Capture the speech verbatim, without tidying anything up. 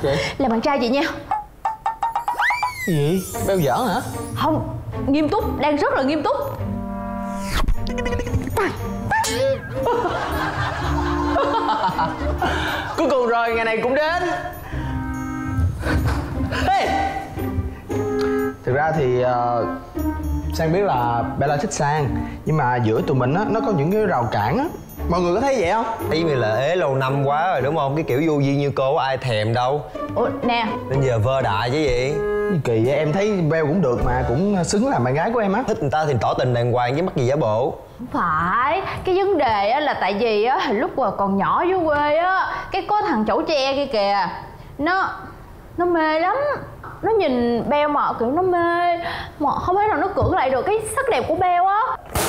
chị? Là bạn trai chị nha. Gì? Beo giỡn hả? Không, nghiêm túc, đang rất là nghiêm túc. Cuối cùng rồi, ngày này cũng đến. Hey! Thực ra thì uh, Sang biết là Bella thích Sang, nhưng mà giữa tụi mình á, nó có những cái rào cản á. Mọi người có thấy vậy không? Ý mày là ế lâu năm quá rồi đúng không? Cái kiểu vô duyên như cô ai thèm đâu. Ủa nè, Nên giờ vơ đại chứ gì. Kỳ vậy, em thấy Beo cũng được mà, cũng xứng làm bạn gái của em á. Thích người ta thì tỏ tình đàng hoàng chứ mắc gì giả bộ. không phải. Cái vấn đề á là tại vì á lúc mà còn nhỏ dưới quê á, cái có thằng chẩu tre kia kìa, Nó Nó mê lắm. Nó nhìn Beo mà kiểu nó mê, mà không thể nào nó cưỡng lại được cái sắc đẹp của Beo á.